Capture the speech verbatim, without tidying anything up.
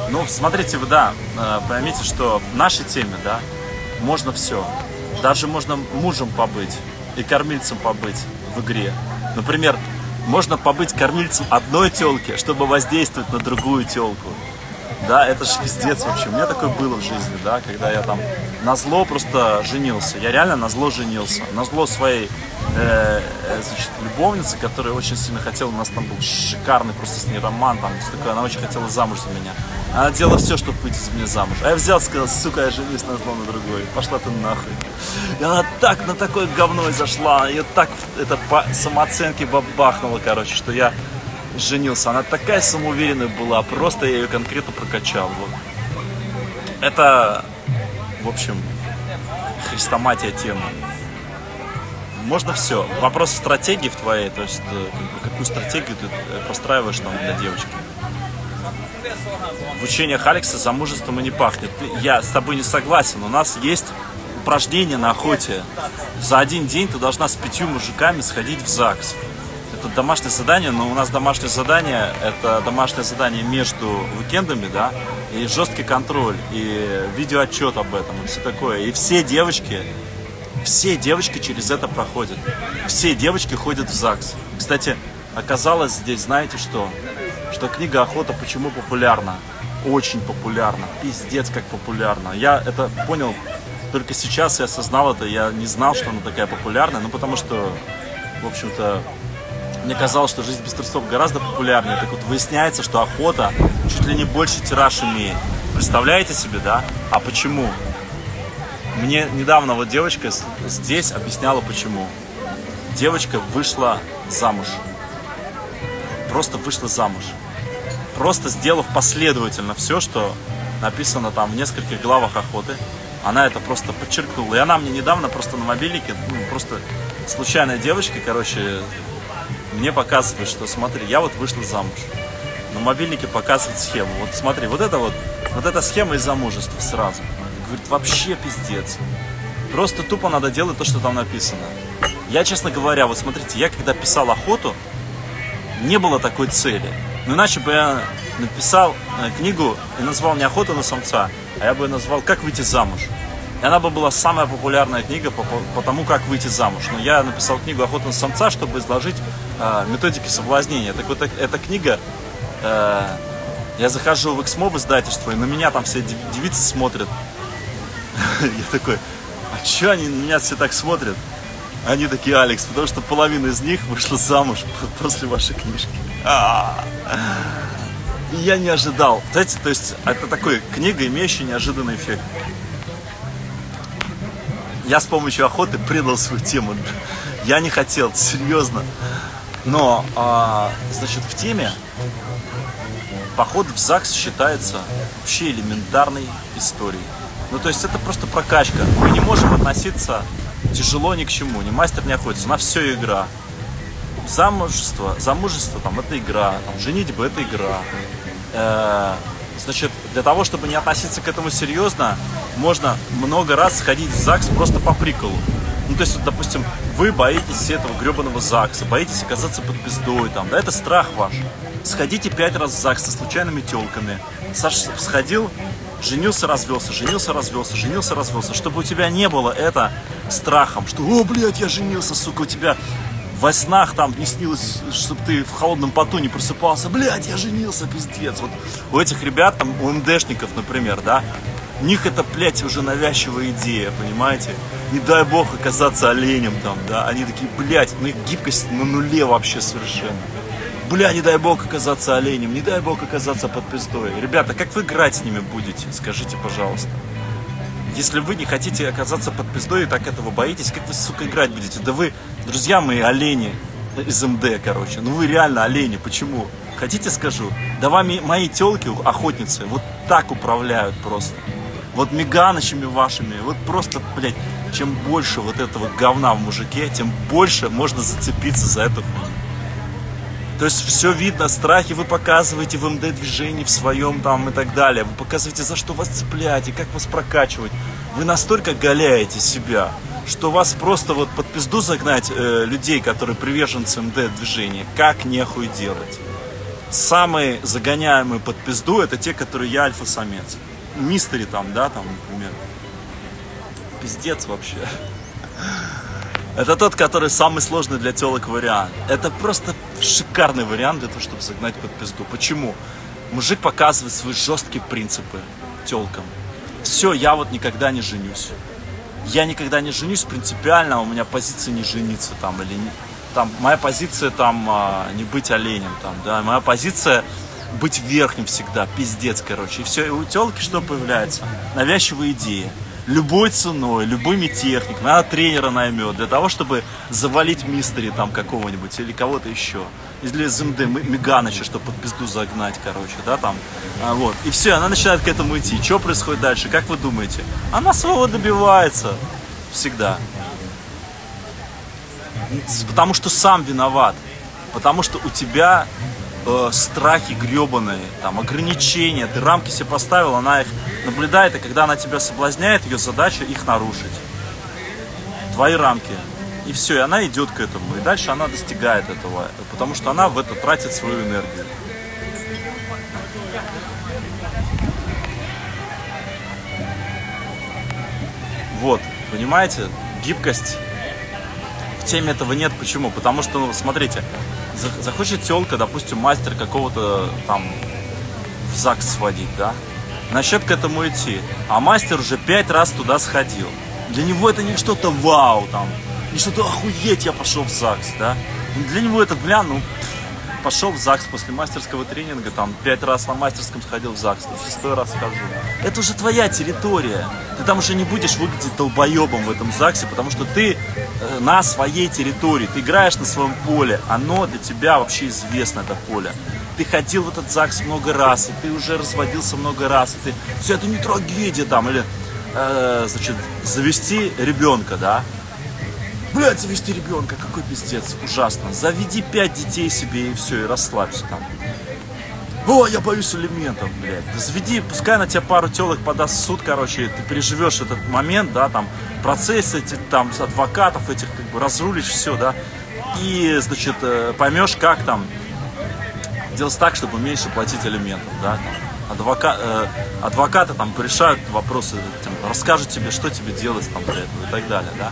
Ну, смотрите, вы, да, поймите, что в нашей теме, да, можно все. Даже можно мужем побыть и кормильцем побыть в игре. Например, можно побыть кормильцем одной телки, чтобы воздействовать на другую телку. Да, это же пиздец вообще. У меня такое было в жизни, да, когда я там назло просто женился. Я реально назло женился. Назло своей э, э, значит, любовницы, которая очень сильно хотела. У нас там был шикарный просто с ней роман. Там, такое, она очень хотела замуж за меня. Она делала все, чтобы выйти за меня замуж. А я взял и сказал: сука, я женюсь назло на другой. Пошла ты нахуй. И она так на такое говно и зашла. Ее так это по самооценке бабахнуло, короче, что я женился. Она такая самоуверенная была, просто я ее конкретно прокачал. Вот. Это, в общем, хрестоматия тема. Можно все. Вопрос стратегии в твоей, то есть какую стратегию ты простраиваешь там для девочки. В учениях Алекса замужеством и не пахнет. Я с тобой не согласен. У нас есть упражнение на охоте. За один день ты должна с пятью мужиками сходить в ЗАГС. Это домашнее задание, но у нас домашнее задание, это домашнее задание между уикендами, да, и жесткий контроль, и видеоотчет об этом, и все такое. И все девочки, все девочки через это проходят. Все девочки ходят в ЗАГС. Кстати, оказалось здесь, знаете что? Что книга «Охота» почему популярна? Очень популярна. Пиздец, как популярна. Я это понял только сейчас, я осознал это, я не знал, что она такая популярная, ну потому что, в общем-то, мне казалось, что «Жизнь без трусов» гораздо популярнее. Так вот, выясняется, что охота чуть ли не больше тираж имеет. Представляете себе, да? А почему? Мне недавно вот девочка здесь объясняла, почему. Девочка вышла замуж. Просто вышла замуж. Просто сделав последовательно все, что написано там в нескольких главах охоты. Она это просто подчеркнула. И она мне недавно просто на мобильнике, ну, просто случайная девочка, короче, мне показывает, что смотри, я вот вышла замуж. На мобильнике показывает схему. Вот смотри, вот это вот, вот эта схема из замужества сразу. Говорит, вообще пиздец. Просто тупо надо делать то, что там написано. Я, честно говоря, вот смотрите, я когда писал охоту, не было такой цели. Ну иначе бы я написал книгу и назвал не «Охота на самца», а я бы назвал «Как выйти замуж». И она бы была самая популярная книга по, по тому, как выйти замуж. Но я написал книгу «Охота на самца», чтобы изложить э, методики соблазнения. Так вот, эта книга, э, я захожу в Эксмо в издательство, и на меня там все девицы смотрят. Я такой, а че они на меня все так смотрят? Они такие: Алекс, потому что половина из них вышла замуж после вашей книжки. И я не ожидал. Знаете, то есть это такой книга, имеющая неожиданный эффект. Я с помощью охоты предал свою тему. Я не хотел, серьезно. Но, а, значит, в теме поход в ЗАГС считается вообще элементарной историей. Ну, то есть это просто прокачка. Мы не можем относиться тяжело ни к чему. Ни мастер не охотится. На все игра. Замужество, замужество там, это игра. Там, женитьба — это игра. Э-э- значит, для того, чтобы не относиться к этому серьезно, можно много раз сходить в ЗАГС просто по приколу. Ну, то есть, вот, допустим, вы боитесь этого гребаного ЗАГСа, боитесь оказаться под пиздой, там, да, это страх ваш. Сходите пять раз в ЗАГС со случайными телками. Саша сходил, женился, развелся, женился, развелся, женился, развелся, чтобы у тебя не было это страхом, что, о, блядь, я женился, сука, у тебя во снах там не снилось, чтобы ты в холодном поту не просыпался, блядь, я женился, пиздец. Вот у этих ребят, там, у МДшников, например, да, у них это, блядь, уже навязчивая идея, понимаете? Не дай бог оказаться оленем там, да, они такие, блядь, ну их гибкость на нуле вообще совершенно. Бля, не дай бог оказаться оленем, не дай бог оказаться под пиздой. Ребята, как вы играть с ними будете? Скажите, пожалуйста. Если вы не хотите оказаться под пиздой и так этого боитесь, как вы, сука, играть будете? Да вы, друзья мои, олени из МД, короче. Ну вы реально олени. Почему? Хотите, скажу? Да вами мои телки, охотницы, вот так управляют просто. Вот меганочами вашими. Вот просто, блядь, чем больше вот этого говна в мужике, тем больше можно зацепиться за эту хуйню. То есть все видно, страхи вы показываете в МД-движении, в своем там и так далее. Вы показываете, за что вас цеплять и как вас прокачивать. Вы настолько голяете себя, что вас просто вот под пизду загнать э, людей, которые приверженцы МД-движения, как нехуй делать. самые загоняемые под пизду это те, которые я альфа-самец. Мистери там, да, там, например. Пиздец вообще. Это тот, который самый сложный для телок вариант. Это просто шикарный вариант для того, чтобы загнать под пизду. Почему? Мужик показывает свои жесткие принципы телкам. Все, я вот никогда не женюсь. Я никогда не женюсь принципиально, у меня позиция не жениться там, или не, там, моя позиция там не быть оленем, там, да, моя позиция быть верхним всегда, пиздец, короче. И все, и у телки что появляется? Навязчивые идеи. Любой ценой, любыми техниками, она тренера наймет для того, чтобы завалить мистери там какого-нибудь или кого-то еще. Или из МД Меганыча, чтобы под пизду загнать, короче, да, там. А, вот. И все, она начинает к этому идти. Что происходит дальше? Как вы думаете? Она своего добивается. Всегда. Потому что сам виноват. Потому что у тебя э, страхи гребаные, там, ограничения, ты рамки себе поставил, она их наблюдает, и когда она тебя соблазняет, ее задача их нарушить. Твои рамки. И все, и она идет к этому. И дальше она достигает этого, потому что она в это тратит свою энергию. Вот, понимаете, гибкость в теме этого нет. Почему? Потому что, ну, смотрите, захочет телка, допустим, мастер какого-то там в ЗАГС сводить, да, начнет к этому идти, а мастер уже пять раз туда сходил. Для него это не что-то вау, там, не что-то охуеть, я пошел в ЗАГС, да. Для него это, бля, ну, пошел в ЗАГС после мастерского тренинга, там, пять раз на мастерском сходил в ЗАГС, там, шестой раз схожу. Это уже твоя территория. Ты там уже не будешь выглядеть долбоебом в этом ЗАГСе, потому что ты э, на своей территории, ты играешь на своем поле, оно для тебя вообще известно, это поле. Ты ходил в этот ЗАГС много раз, и ты уже разводился много раз, и ты, все это не трагедия там, или, э, значит, завести ребенка, да. Блядь, завести ребенка, какой пиздец, ужасно. Заведи пять детей себе и все, и расслабься там. О, я боюсь элементов, блядь. Да заведи, пускай на тебя пару телок подаст в суд, короче, ты переживешь этот момент, да, там, процесс этих, там, адвокатов этих, как бы, разрулишь все, да. И, значит, поймешь, как там делать так, чтобы меньше платить элементов, да, там. Адвока, э, адвокаты там порешают вопросы, там, расскажут тебе, что тебе делать там для этого и так далее, да.